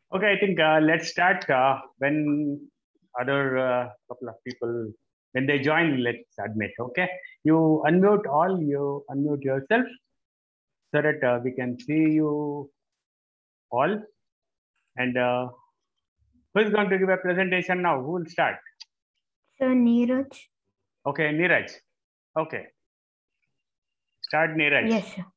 Okay, I think let's start when other couple of people, when they join, let's admit, okay? You unmute yourself so that we can see you all. And who is going to give a presentation now? Who will start? Sir Neeraj. Okay, Neeraj. Okay. Start, Neeraj. Yes, sir.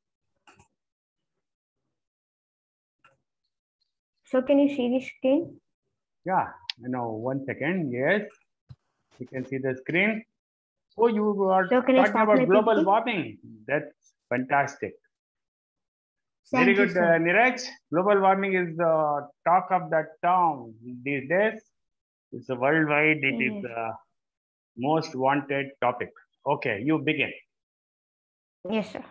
So can you see the screen? Yeah, 1 second. Yes, you can see the screen. Oh, you are So can I talking start my about global PPT? warming. That's fantastic. Very Thank you, good, sir. Neeraj. Global warming is the talk of the town these days. It's a worldwide. It is Yes. the most wanted topic. Okay, you begin. Yes, sir.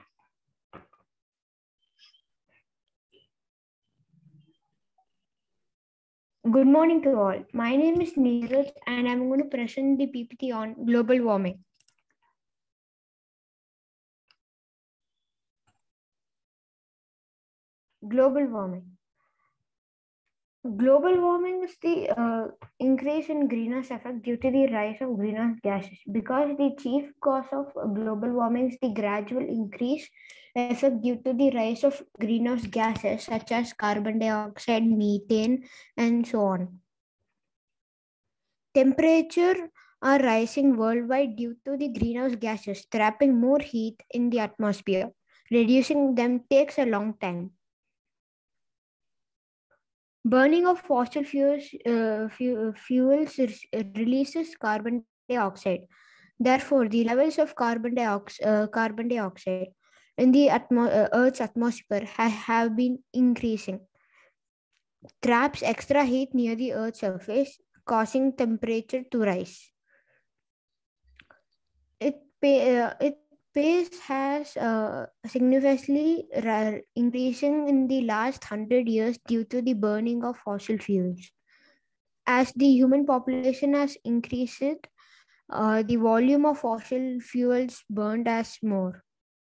Good morning to all. My name is Neeraj and I'm going to present the PPT on global warming. Global warming. Global warming is the increase in greenhouse effect due to the rise of greenhouse gases. Because the chief cause of global warming is the gradual increase effect due to the rise of greenhouse gases such as carbon dioxide, methane, and so on. Temperature are rising worldwide due to the greenhouse gases trapping more heat in the atmosphere. Reducing them takes a long time. Burning of fossil fuels releases carbon dioxide. Therefore, the levels of carbon dioxide in the Earth's atmosphere have been increasing. Traps extra heat near the Earth's surface, causing temperature to rise. Its pace has significantly increasing in the last 100 years due to the burning of fossil fuels. As the human population has increased, the volume of fossil fuels burned has more.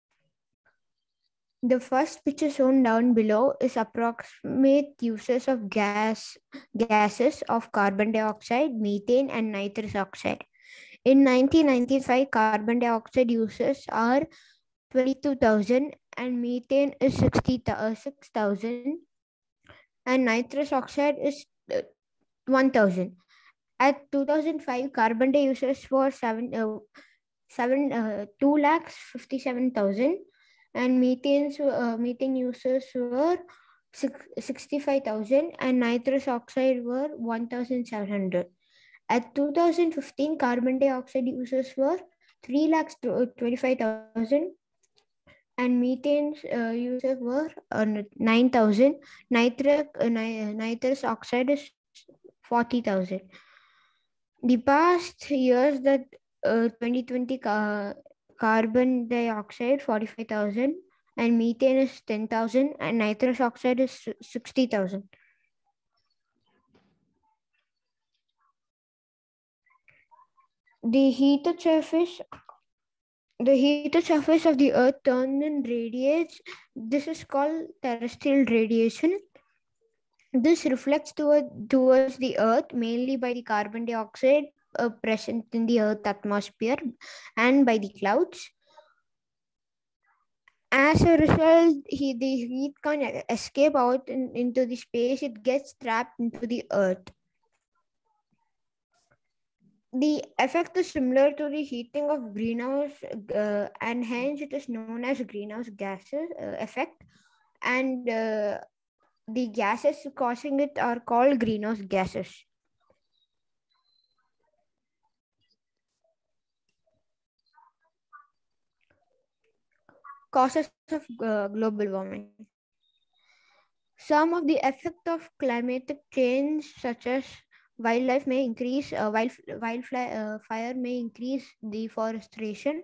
The first picture shown down below is approximate uses of gases of carbon dioxide, methane, and nitrous oxide. In 1995, carbon dioxide uses are 22,000 and methane is 6,000 and nitrous oxide is 1,000. At 2005, carbon dioxide uses were 2,57,000 and methane users were 65,000 and nitrous oxide were 1,700. At 2015, carbon dioxide users were 3,25,000 and methane users were 9,000. Nitrous oxide is 40,000. The past years that 2020 carbon dioxide 45,000 and methane is 10,000 and nitrous oxide is 60,000. The heated surface of the earth turns and radiates. This is called terrestrial radiation. This reflects towards the earth mainly by the carbon dioxide present in the earth atmosphere and by the clouds. As a result, the heat can escape out into the space. It gets trapped into the earth. The effect is similar to the heating of greenhouse and hence it is known as greenhouse gases effect, and the gases causing it are called greenhouse gases. Causes of global warming. Some of the effect of climatic change, such as wildlife may increase, fire may increase deforestation.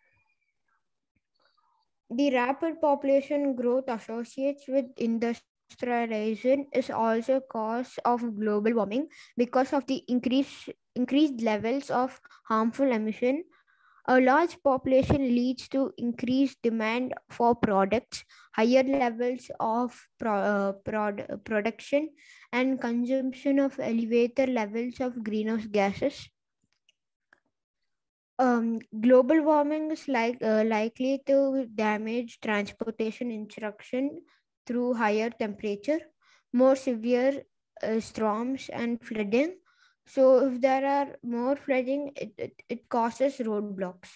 The rapid population growth associated with industrialization is also a cause of global warming because of the increased levels of harmful emission A large population leads to increased demand for products, higher levels of production, and consumption of elevated levels of greenhouse gases. Global warming is likely to damage transportation infrastructure through higher temperature, more severe storms, and flooding. So, if there are more flooding, it causes roadblocks.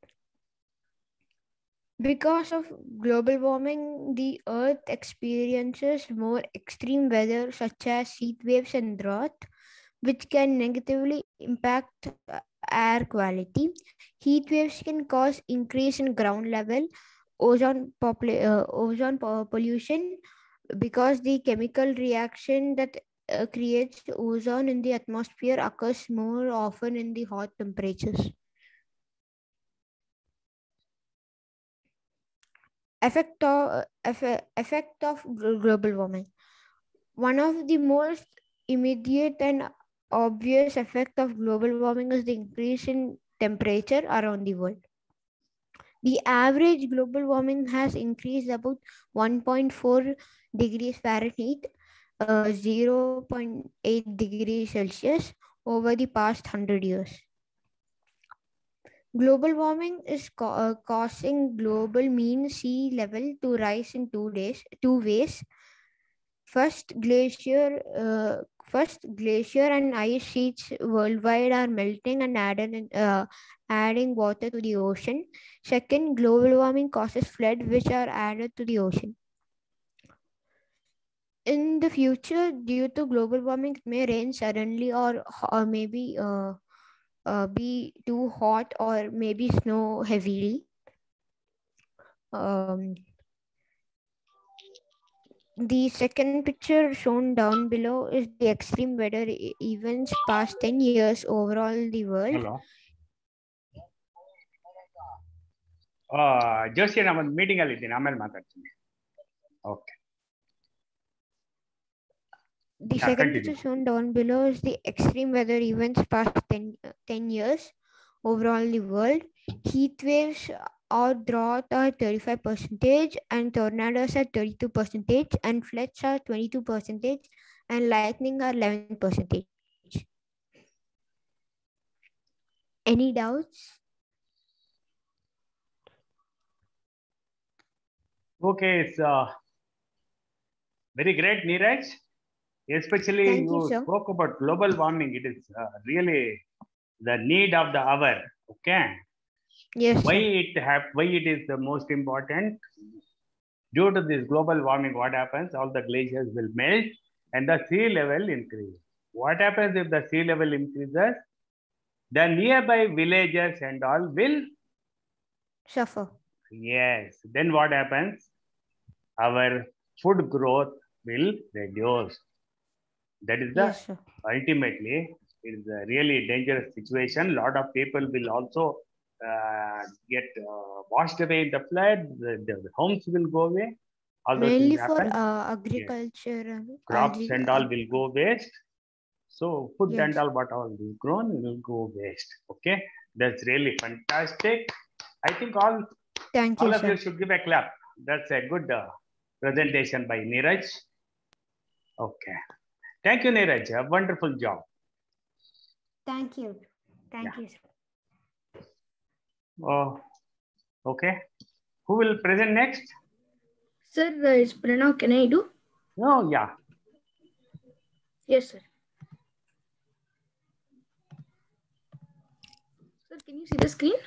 Because of global warming, the Earth experiences more extreme weather, such as heat waves and drought, which can negatively impact air quality. Heat waves can cause increase in ground level, ozone pollution, because the chemical reaction that creates ozone in the atmosphere occurs more often in the hot temperatures. Effect of global warming. One of the most immediate and obvious effect of global warming is the increase in temperature around the world. The average global warming has increased about 1.4 degrees Fahrenheit, 0.8 degrees Celsius over the past 100 years. Global warming is causing global mean sea level to rise in two ways. First, glacier and ice sheets worldwide are melting and adding water to the ocean. Second, global warming causes floods which are added to the ocean. In the future, due to global warming, it may rain suddenly or maybe be too hot or maybe snow heavily. The second picture shown down below is the extreme weather events past 10 years overall the world. Hello. Joshi ನಾನು ಒಂದು meeting ಅಲ್ಲಿ ಇದ್ದೀನಿ ಆಮೇಲೆ ಮಾತಾಡ್ತೀನಿ. Okay. The second picture shown down below is the extreme weather events past 10 years overall the world. Heat waves or drought are 35% and tornadoes are 32% and floods are 22% and lightning are 11%. Any doubts? Okay, it's very great, Neeraj. Especially you spoke about global warming. It is really the need of the hour. Okay. Yes. Why it is the most important? Due to this global warming, what happens? All the glaciers will melt and the sea level increase. What happens if the sea level increases? The nearby villages and all will suffer. Yes. Then what happens? Our food growth will reduce. That is the ultimately it is a really dangerous situation. A lot of people will also get washed away in the flood. The homes will go away. All those mainly things for happen. agriculture. Yes. Crops and all will go waste. So food and all what all will grown will go waste. Okay, that's really fantastic. I think all of you should give a clap. That's a good presentation by Neeraj. Okay. Thank you, Neeraj. A wonderful job. Thank you. Thank you, sir. Okay. Who will present next? Sir, it's Pranav. Can I do? Oh, yeah. Yes, sir. Sir, can you see the screen?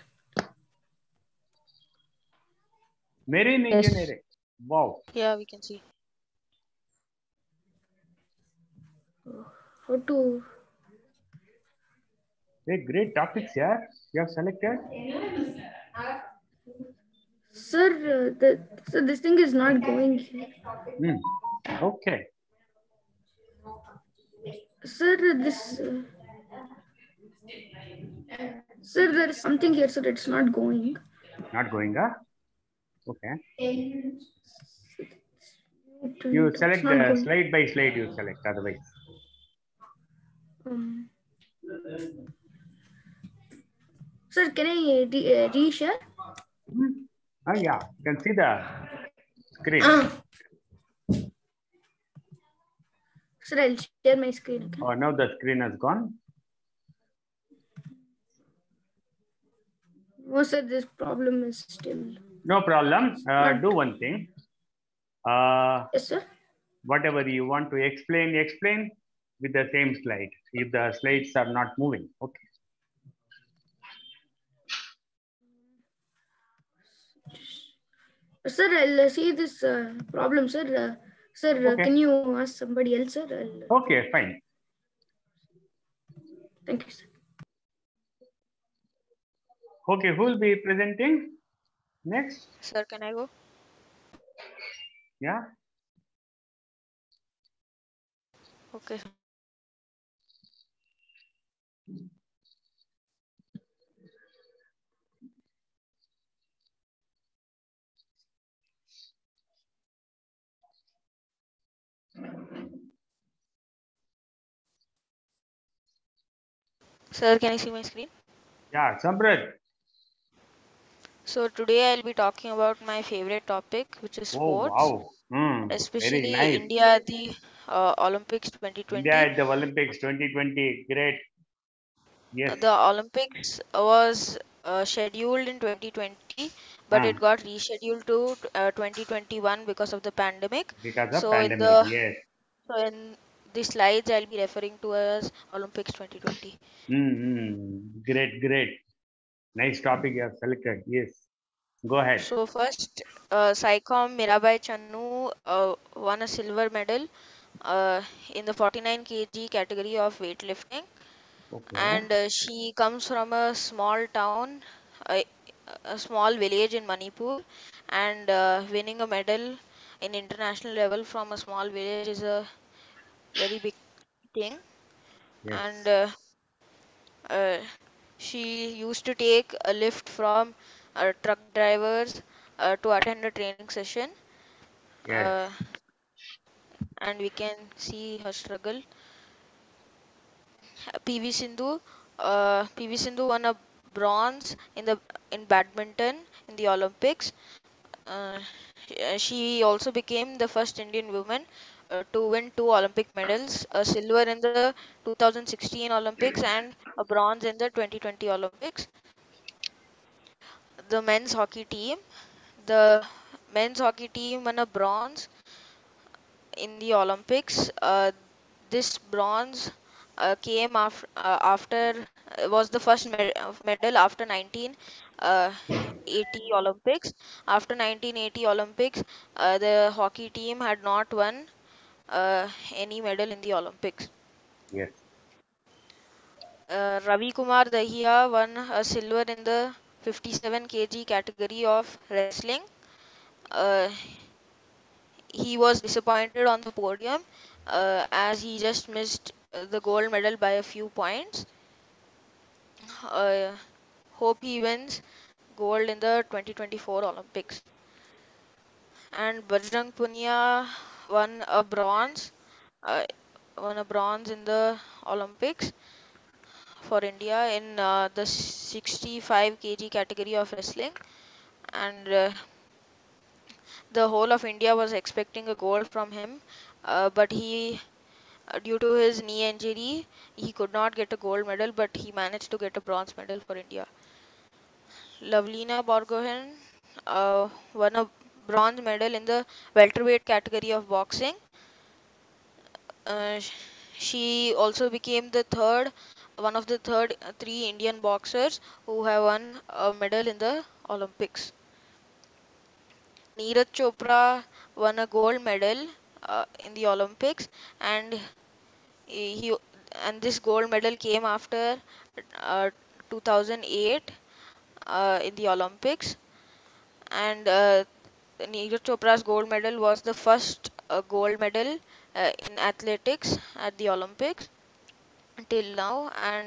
Marine engineering. Wow. Yeah, we can see. How to? Hey, great topics here. You have selected. Sir, this thing is not going here. Okay. Sir, sir, there is something here, sir. It's not going. Not going, huh? Okay. You select slide by slide. You select otherwise. Sir, can I reshare? Oh, yeah, you can see the screen. Sir, I'll share my screen again. Oh, now the screen has gone. Oh, sir, this problem is still. No problem. Not- Do one thing. Yes, sir. Whatever you want to explain, explain with the same slide. If the slides are not moving, okay. Sir, I'll see this problem, sir. Sir, Okay. can you ask somebody else, sir? Okay, fine. Thank you, sir. Okay, who will be presenting next? Sir, can I go? Yeah. Okay. Sir, can you see my screen? Yeah, Samrat. So today I'll be talking about my favorite topic, which is Oh, sports, wow. Very especially nice. India at the Olympics India 2020. at the Olympics 2020. Great. Yes. The Olympics was scheduled in 2020, but it got rescheduled to 2021 because of the pandemic. Because of So pandemic. Yes. in the slides I'll be referring to as Olympics 2020. Great, great. Nice topic you have selected. Yes. Go ahead. So first, Saicom Mirabai Channu won a silver medal in the 49 kg category of weightlifting, Okay. and she comes from a small town, a, a small village in Manipur, and winning a medal in international level from a small village is a very big thing. Yes. And she used to take a lift from truck drivers to attend a training session. Yes. And we can see her struggle. PV Sindhu won a bronze in badminton in the Olympics. She also became the first Indian woman to win 2 Olympic medals: a silver in the 2016 Olympics and a bronze in the 2020 Olympics. The men's hockey team, the men's hockey team won a bronze in the Olympics. This bronze came after was the first medal after 1980 Olympics. After 1980 Olympics, the hockey team had not won any medal in the Olympics. Yes. Ravi Kumar Dahiya won a silver in the 57 kg category of wrestling. He was disappointed on the podium as he just missed the gold medal by a few points. Hope he wins gold in the 2024 Olympics. And Bajrang Punia won a bronze, in the Olympics for India in the 65 kg category of wrestling, and the whole of India was expecting a gold from him, but due to his knee injury, he could not get a gold medal, but he managed to get a bronze medal for India. Lavlina Borgohain won a bronze medal in the welterweight category of boxing. She also became one of the three Indian boxers who have won a medal in the Olympics. Neeraj Chopra won a gold medal in the Olympics, and he this gold medal came after uh, 2008 in the Olympics, and Neeraj Chopra's gold medal was the first gold medal in athletics at the Olympics until now,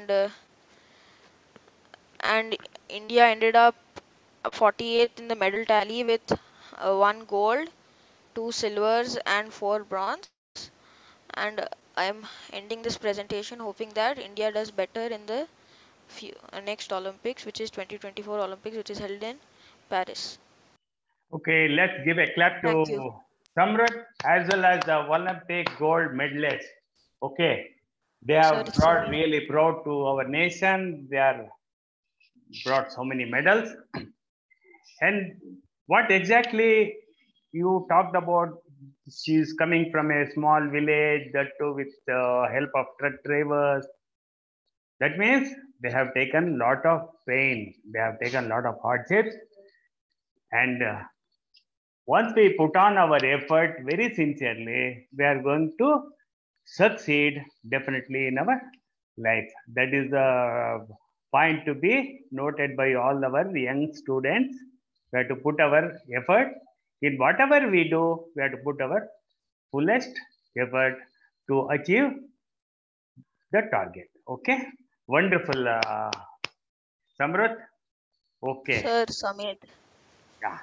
and India ended up 48th in the medal tally with 1 gold, 2 silvers, and 4 bronze. And I'm ending this presentation hoping that India does better in the next Olympics, which is 2024 Olympics, which is held in Paris. Okay, let's give a clap Thank to you. Samrat as well as the Olympic gold medalists. Okay, they Sir, have it's brought Samir. really proud to our nation. They are brought so many medals. And what exactly you talked about? She's coming from a small village, that too with the help of truck drivers. That means they have taken lot of pain. They have taken lot of hardships. And once we put on our effort very sincerely, we are going to succeed definitely in our life. That is the point to be noted by all our young students. We have to put our effort in whatever we do. We have to put our fullest effort to achieve the target. Okay, wonderful, Samrat. Okay, Sir, Samir. yeah.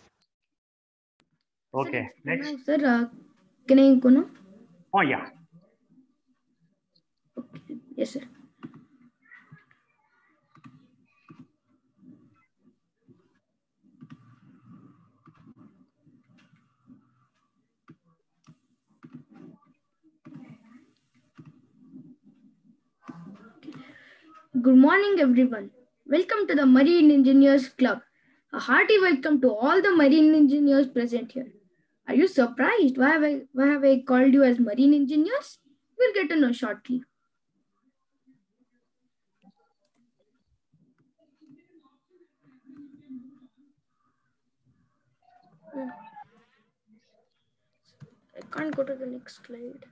Sir, Okay, it's next. Pranav, sir. Can I go now? Oh yeah. Okay. Yes, sir. Good morning, everyone. Welcome to the Marine Engineers Club. A hearty welcome to all the marine engineers present here. Are you surprised? Why have I called you as marine engineers? We'll get to know shortly. I can't go to the next slide.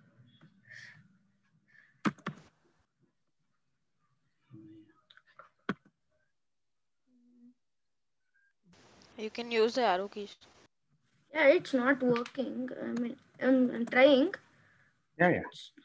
You can use the arrow keys. Yeah, it's not working. I mean, I'm trying. Yeah, yeah.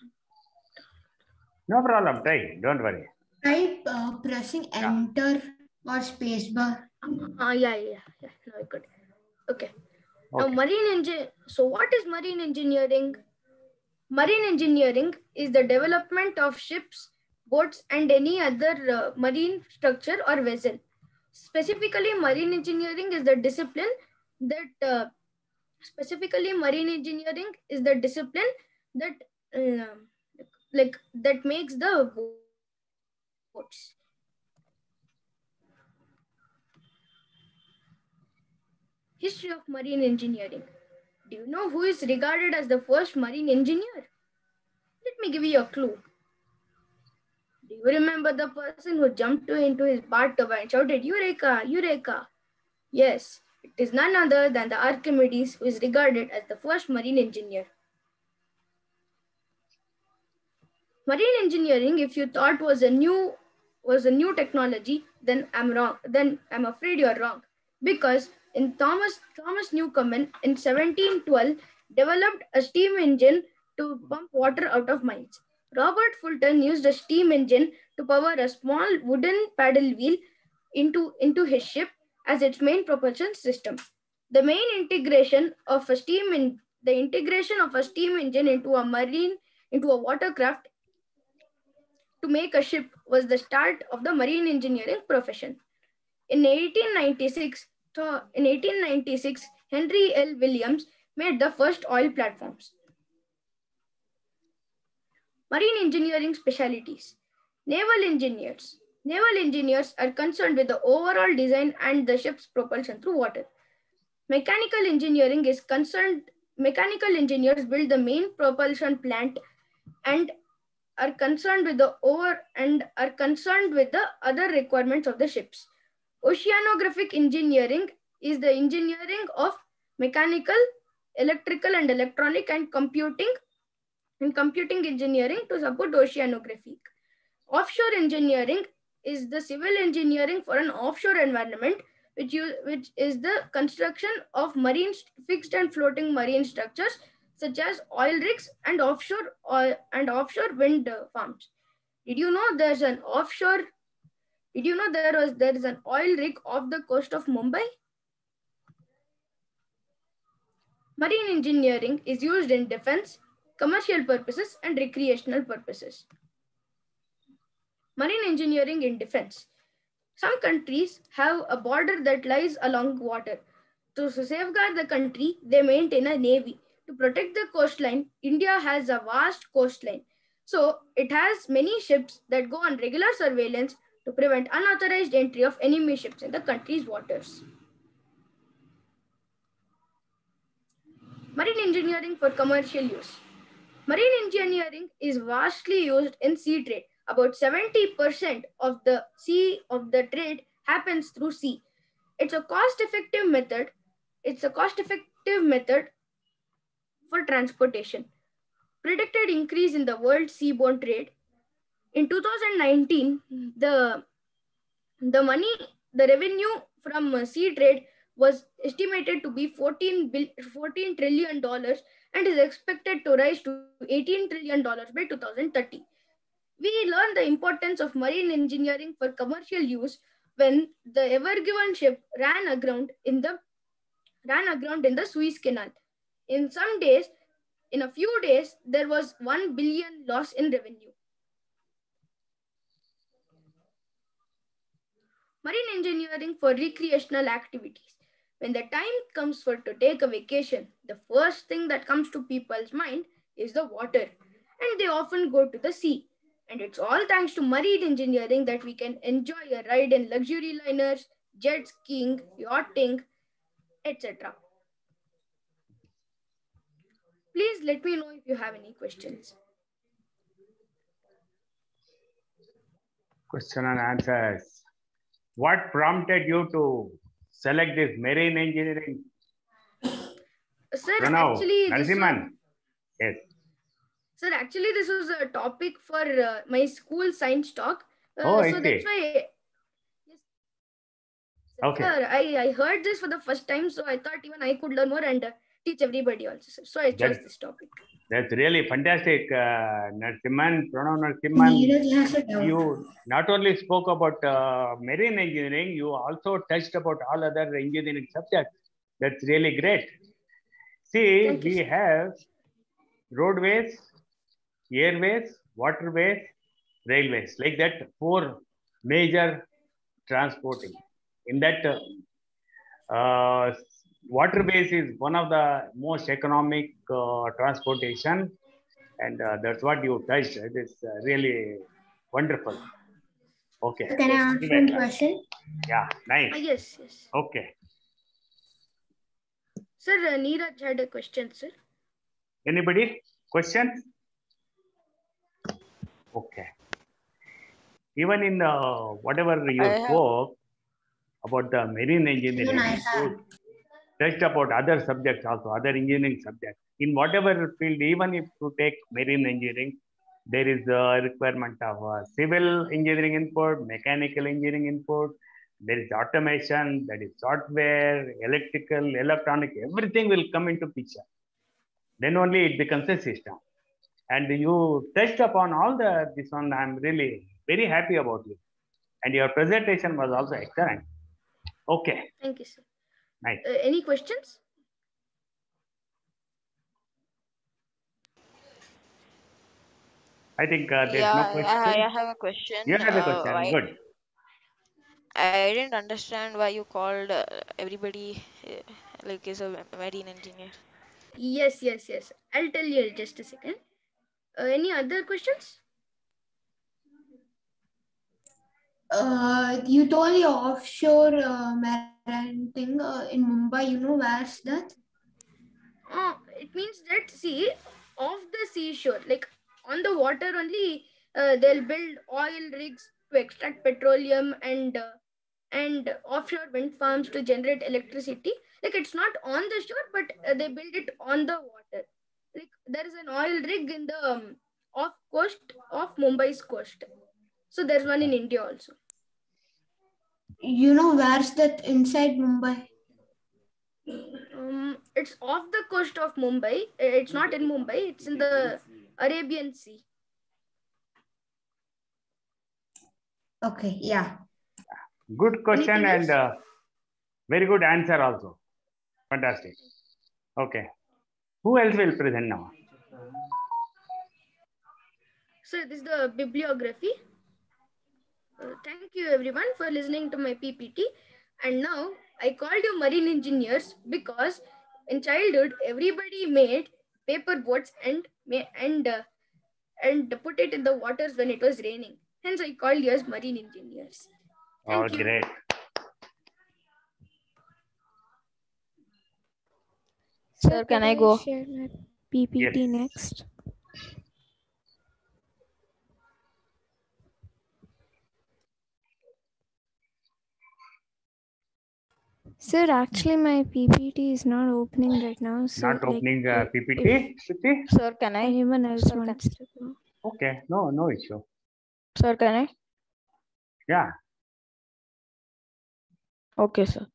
No problem. Try. Don't worry. Try pressing enter or spacebar. Yeah. No, I could. Okay. Now, Okay. So, what is marine engineering? Marine engineering is the development of ships, boats, and any other marine structure or vessel. Specifically, marine engineering is the discipline that that makes the boats. History of marine engineering. Do you know who is regarded as the first marine engineer? Let me give you a clue. Do you remember the person who jumped into his bathtub and shouted, Eureka, Eureka? Yes, it is none other than the Archimedes, who is regarded as the first marine engineer. Marine engineering, if you thought was a new technology, then I'm wrong. Then I'm afraid you're wrong. Because in Thomas Newcomen in 1712 developed a steam engine to pump water out of mines. Robert Fulton used a steam engine to power a small wooden paddle wheel into his ship as its main propulsion system. The integration of a steam engine into a watercraft to make a ship was the start of the marine engineering profession. In 1896, Henry L. Williams made the first oil platforms. Marine engineering specialties. Naval engineers. Naval engineers are concerned with the overall design and the ship's propulsion through water. Mechanical engineers build the main propulsion plant and are concerned with the other requirements of the ships. Oceanographic engineering is the engineering of mechanical, electrical, and electronic and computing engineering to support oceanography. Offshore engineering is the civil engineering for an offshore environment, which is the construction of marine fixed and floating marine structures such as oil rigs and offshore wind farms. Did you know there is an oil rig off the coast of Mumbai? Marine engineering is used in defense, commercial purposes, and recreational purposes. Marine engineering in defense. Some countries have a border that lies along water. To safeguard the country, they maintain a navy. To protect the coastline, India has a vast coastline. So it has many ships that go on regular surveillance to prevent unauthorized entry of enemy ships in the country's waters. Marine engineering for commercial use. Marine engineering is vastly used in sea trade. About 70% of the trade happens through sea. It's a cost-effective method. For transportation. Predicted increase in the world seaborne trade. In 2019, the revenue from sea trade was estimated to be $14 trillion and is expected to rise to $18 trillion by 2030. We learned the importance of marine engineering for commercial use when the Ever Given ship ran aground in the Suez Canal. In a few days, there was 1 billion loss in revenue. Marine engineering for recreational activities. When the time comes to take a vacation, the first thing that comes to people's mind is the water, and they often go to the sea. And it's all thanks to marine engineering that we can enjoy a ride in luxury liners, jet skiing, yachting, etc. Please let me know if you have any questions. Question and answers. What prompted you to select this marine engineering? Sir, Pranav, actually, Narasimhan. Yes. Sir, actually, this was a topic for my school science talk. Oh, I so see. that's why. Yes. Okay. Sir, I heard this for the first time, so I thought even I could learn more and teach everybody also, sir. So I chose this topic. That's really fantastic, Narasimhan, Pranav Narasimhan. You not only spoke about marine engineering, you also touched about all other engineering subjects. That's really great. See, we have roadways, airways, waterways, railways, like that, 4 major transporting. In that, waterways is one of the most economic transportation, and that's what you touched. It is really wonderful. Okay. Can I ask one question? Yeah, nice. Yes. Okay. Sir, Neeraj had a question, sir. Anybody? Questions? Okay. Even in whatever you spoke about the marine engineering, you touched about other subjects also, other engineering subjects. In whatever field, even if you take marine engineering, there is a requirement of civil engineering input, mechanical engineering input, there is automation, that is software, electrical, electronic, everything will come into picture. Then only it becomes a system. And you touched upon all this one. I'm really very happy about you. And your presentation was also excellent. Okay. Thank you, sir. Nice. Any questions? I think there's no question. I have a question. You have a question. Good. I didn't understand why you called everybody like is a marine engineer. Yes. I'll tell you in just a second. Any other questions? You told your offshore marine thing in Mumbai. Where's that? It means that, see, off the seashore, like on the water only, they'll build oil rigs to extract petroleum and offshore wind farms to generate electricity. Like it's not on the shore, but they build it on the water. Like there is an oil rig in the off Mumbai's coast. So there's one in India also. Where's that inside Mumbai? It's off the coast of Mumbai. It's not in Mumbai. It's in the Arabian Sea. Okay, yeah. Good question and very good answer also. Fantastic. Okay. Who else will present now? So this is the bibliography. Thank you everyone for listening to my PPT. And now I called you marine engineers because in childhood everybody made paper boats and put it in the waters when it was raining. Hence I called you as marine engineers. Oh, Thank you. great. Sir, can I go? Share my PPT Yes. next. Sir, actually my PPT is not opening right now. So Not opening if PPT, Shruti? Sir, can I? anyone else Sir, wants to go. Okay, no issue. Sir, can I? Yeah. Okay, sir.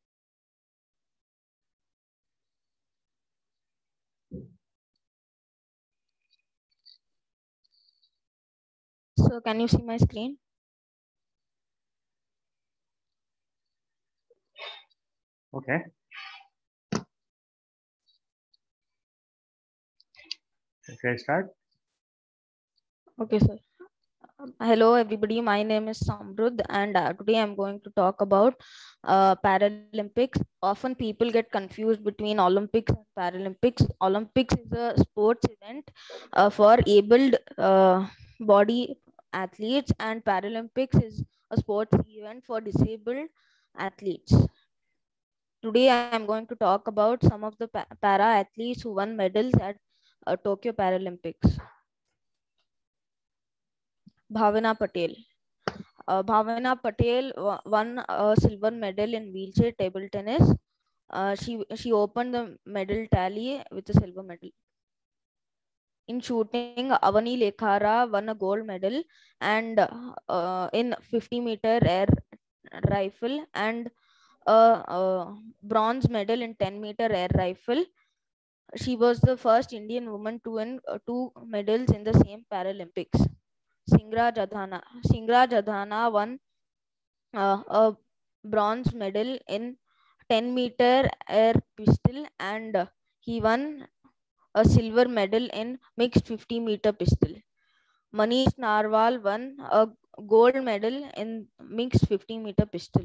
So can you see my screen? Okay. Okay, start. Okay, sir. Hello, everybody. My name is Samrudh, and today I'm going to talk about Paralympics. Often people get confused between Olympics and Paralympics. Olympics is a sports event for abled body athletes, and Paralympics is a sports event for disabled athletes. Today I'm going to talk about some of the para athletes who won medals at Tokyo Paralympics. Bhavana Patel. Bhavana Patel won a silver medal in wheelchair table tennis. She opened the medal tally with a silver medal. In shooting, Avani Lekhara won a gold medal and in 50-meter air rifle and a bronze medal in 10-meter air rifle. She was the first Indian woman to win 2 medals in the same Paralympics. Singraj Adhana won a bronze medal in 10-meter air pistol and he won a silver medal in mixed 50-meter pistol. Manish Narwal won a gold medal in mixed 50-meter pistol.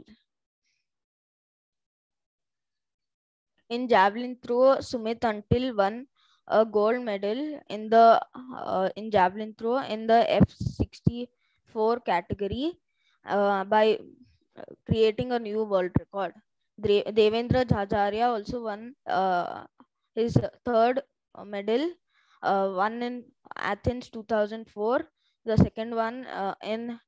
In javelin throw, Sumit Until won a gold medal in the in javelin throw in the F64 category by creating a new world record. Devendra Jhajaria also won his third medal, one in Athens 2004, the second one in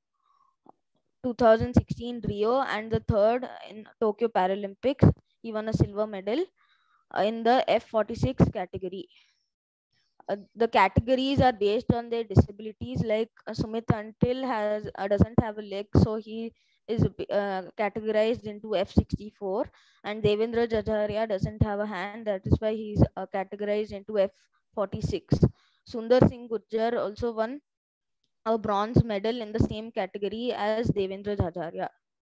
2016 Rio, and the third in Tokyo Paralympics. He won a silver medal in the F46 category. The categories are based on their disabilities. Like Sumit Until doesn't have a leg, so he is categorized into F64, and Devendra Jhajaria doesn't have a hand, that is why he's categorized into F46. Sundar Singh Gurjar also won a bronze medal in the same category as Devendra Jhajaria.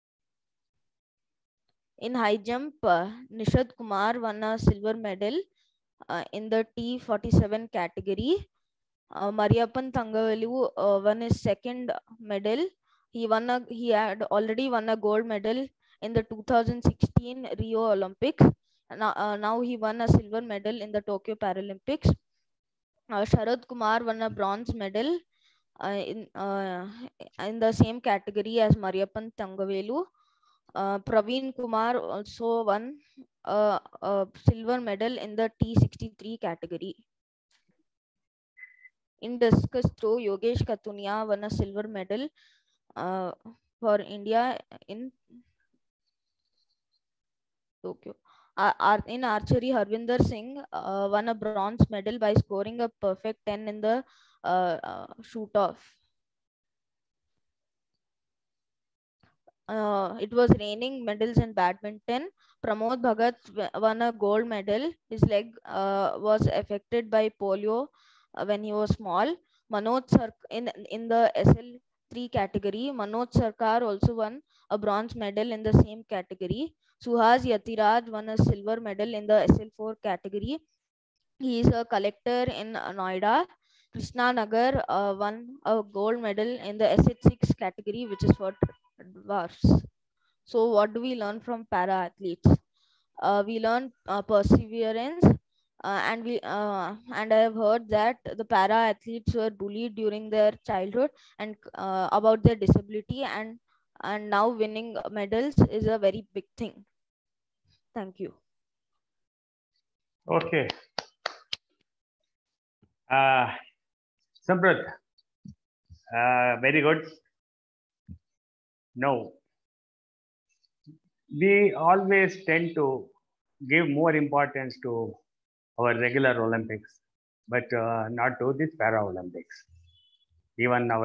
In high jump, Nishad Kumar won a silver medal in the T47 category. Mariyappan Thangavelu won his second medal. He had already won a gold medal in the 2016 Rio Olympics. Now he won a silver medal in the Tokyo Paralympics. Sharad Kumar won a bronze medal in the same category as Mariyappan Thangavelu. Praveen Kumar also won a silver medal in the T63 category. In discus throw, Yogesh Katunia won a silver medal for India in Tokyo. In archery, Harvinder Singh won a bronze medal by scoring a perfect 10 in the shoot-off. It was raining medals in badminton. Pramod Bhagat won a gold medal. His leg was affected by polio when he was small. In the SL3 category, Manoj Sarkar also won a bronze medal in the same category. Suhas Yatiraj won a silver medal in the SL4 category. He is a collector in Noida. Krishna Nagar won a gold medal in the SH6 category, which is for worse. So what do we learn from para athletes? We learn perseverance, and I have heard that the para athletes were bullied during their childhood and about their disability, and now winning medals is a very big thing. Thank you. Okay. Samprat, very good. No, we always tend to give more importance to our regular Olympics, but not to this Paralympics. Even our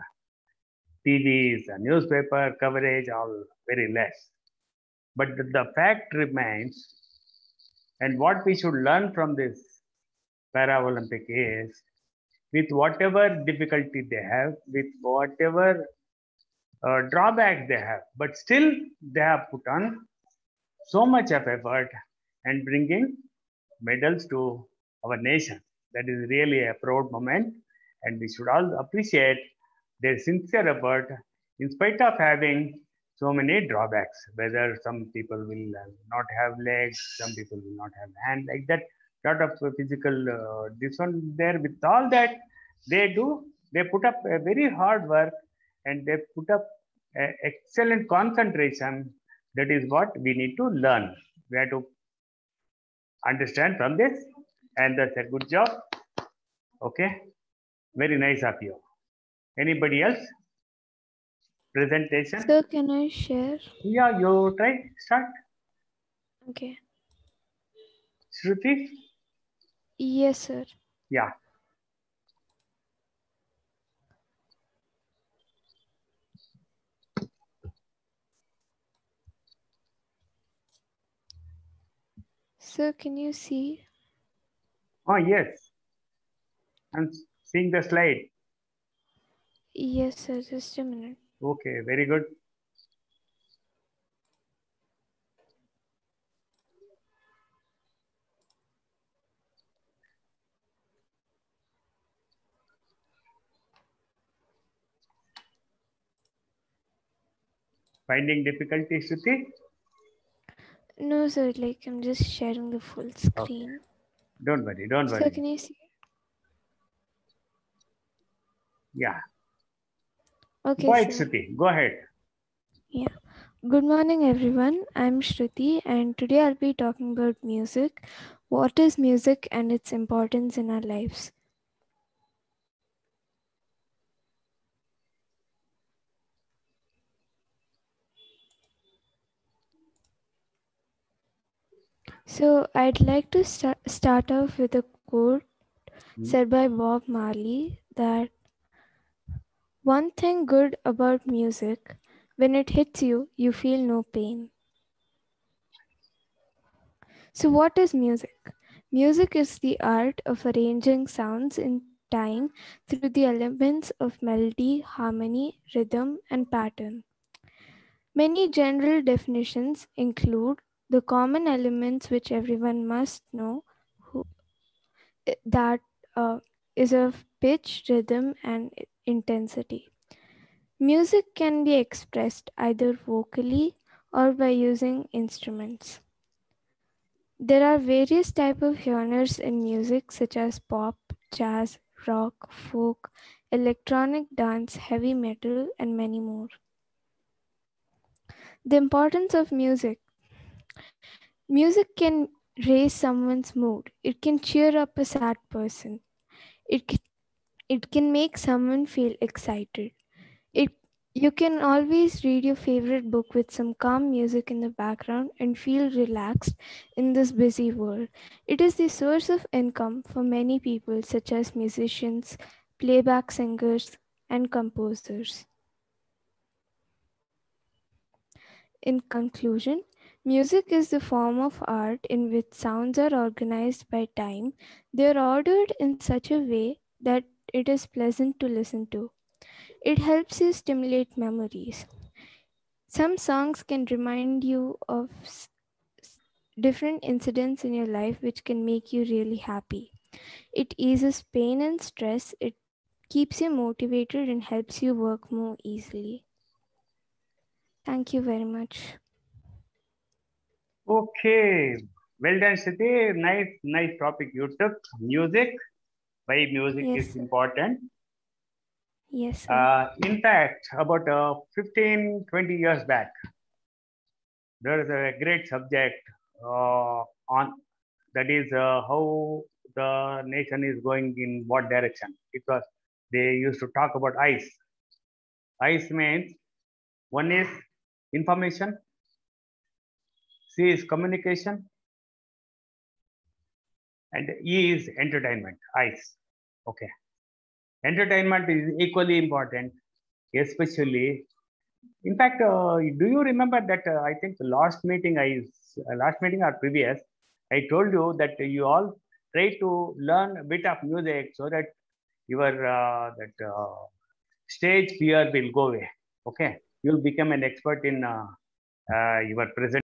TVs, newspaper coverage, all very less. But the fact remains, and what we should learn from this Paralympic is, with whatever difficulty they have, with whatever drawbacks they have, but still they have put on so much of effort and bringing medals to our nation. That is really a proud moment, and we should all appreciate their sincere effort in spite of having so many drawbacks. Whether some people will not have legs, some people will not have hand, like that. Lot of physical this one there. With all that, they put up a very hard work, and they put up excellent concentration. That is what we need to learn. We have to understand from this, and that's a good job. Okay, very nice of you. Anybody else? Presentation? Sir, can I share? Yeah, you try, start. Okay. Shruti? Yes, sir. Yeah. Sir, can you see? Oh, yes. I'm seeing the slide. Yes, sir. Just a minute. Okay, very good. Finding difficulty, Shruti? No, sir. Like, I'm just sharing the full screen. Don't worry, don't Sir, worry. can you see? Yeah. Okay, Go ahead, sir. Shruti. Go ahead. Yeah. Good morning, everyone. I'm Shruti, and today I'll be talking about music. What is music and its importance in our lives? So, I'd like to start off with a quote said by Bob Marley that one thing good about music, when it hits you, you feel no pain. So, what is music? Music is the art of arranging sounds in time through the elements of melody, harmony, rhythm, and pattern. Many general definitions include the common elements which everyone must know that is of pitch, rhythm, and intensity. Music can be expressed either vocally or by using instruments. There are various types of genres in music such as pop, jazz, rock, folk, electronic dance, heavy metal, and many more. The importance of music. Music can raise someone's mood. It can cheer up a sad person. It can make someone feel excited. You can always read your favorite book with some calm music in the background and feel relaxed in this busy world. It is the source of income for many people, such as musicians, playback singers, and composers. In conclusion, music is the form of art in which sounds are organized by time. They are ordered in such a way that it is pleasant to listen to. It helps you stimulate memories. Some songs can remind you of different incidents in your life which can make you really happy. It eases pain and stress. It keeps you motivated and helps you work more easily. Thank you very much. Okay, well done, Siti. Nice topic you took. Music. Why music Yes, is sir. important. Yes, sir. In fact, about 15, 20 years back, there is a great subject on that is how the nation is going in what direction. Because they used to talk about ICE. ICE means one is information, C is communication, and E is entertainment. ICE. Okay. Entertainment is equally important, especially. In fact, do you remember that? I think the last meeting or previous, I told you that you all try to learn a bit of music so that your stage fear will go away. Okay, you'll become an expert in your present.